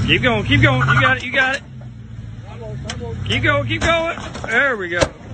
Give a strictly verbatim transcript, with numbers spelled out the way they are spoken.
Keep going, keep going. You got it, you got it. Keep going, keep going. There we go.